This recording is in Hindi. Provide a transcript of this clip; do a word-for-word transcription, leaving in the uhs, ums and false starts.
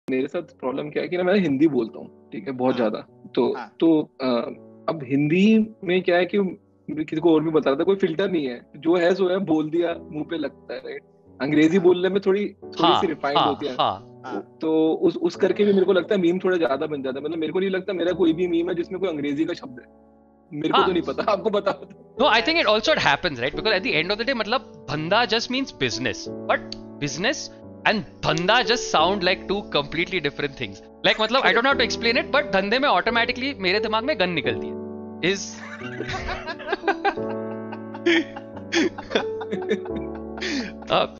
मेरे साथ प्रॉब्लम क्या है कि ना मैं हिंदी बोलता हूँ, ठीक है, बहुत हाँ, ज्यादा। तो हाँ, तो अ, अब हिंदी में क्या है कि किसी को और भी बता रहा था, कोई फिल्टर नहीं है, जो है सो है, बोल दिया, मुंह पे लगता है, राइट। अंग्रेजी हाँ, बोलने में थोड़ी थोड़ी सी हाँ रिफाइंड हाँ होती है। हाँ हाँ, तो उस उस करके भी मेरे को लगता है मीम थोड़ा ज्यादा बन जाता है। मतलब मेरे को नहीं लगता मेरा कोई भी मीम है जिसमें कोई अंग्रेजी का शब्द है। मेरे को तो हाँ नहीं पता, आपको पता होता। No, I think it also it happens, right? Because at the end of the day, मतलब धंधा just means business, but business and धंधा just sound like two completely different things. Like मतलब I don't know how to explain it, but धंधे में automatically मेरे दिमाग में गन निकलती है. Is uh,